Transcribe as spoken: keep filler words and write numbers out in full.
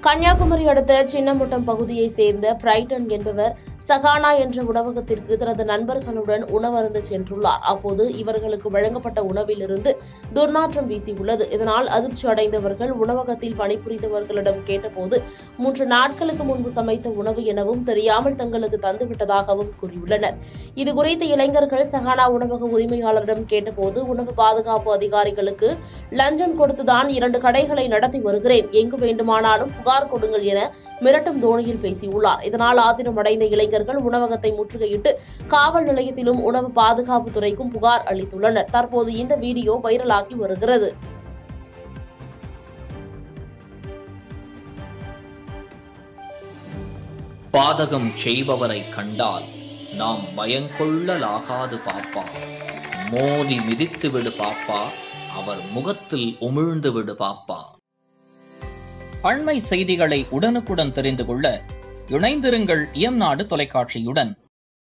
கன்னியாகுமரி அடுத்த சின்னமுட்டம் பகுதியை சேர்ந்த பிரைட்டன் என்பவர் சகானா என்ற உணவகத்திற்கு தனது நண்பர்களுடன் உணவருந்த சென்றுள்ளார். அப்போது இவர்களுக்கு வழங்கப்பட்ட உணவிலிருந்து துர்நாற்றம் வீசியுள்ளது. இதனால் அதிர்ச்சி அடைந்தவர்கள் உணவகத்தில் பணிபுரிந்தவர்களிடம் கேட்டபோது மூன்று நாட்களுக்கு முன்பு சமைத்த உணவு எனவும் தெரியாமல் தங்களுக்கு தந்துவிட்டதாகவும் கூறியுள்ளனர். இதுகுறித்து இளைஞர்கள் சகானா உணவக உரிமையாளரிடம் கேட்டபோது உணவு பாதுகாப்பு அதிகாரிகளுக்கு லஞ்சம் கொடுத்துதான் இரண்டு கடைகளை நடத்தி வருகிறேன், எங்கு வேண்டுமானாலும் புகார் கொடுங்கள் என மிரட்டும் தோணியில் பேசியுள்ளார். இதனால் ஆத்திரமடைந்த இளைஞர்கள் உணவகத்தை முற்றுகையிட்டு காவல் நிலையத்திலும் உணவு பாதுகாப்பு துறைக்கும் புகார் அளித்துள்ளனர். தற்போது இந்த வீடியோ வைரலாகி வருகிறது. பாதகம் செய்பவரை கண்டால் நாம் பயங்கொள்ளலாகாது பாப்பா, மோதி மிதித்து விடு பாப்பா, அவர் முகத்தில் உமிழ்ந்து விடு பாப்பா. அண்மை செய்திகளை உடனுக்குடன் தெரிந்து கொள்ள இணைந்திருங்கள் எம் நாடு தொலைக்காட்சியுடன்.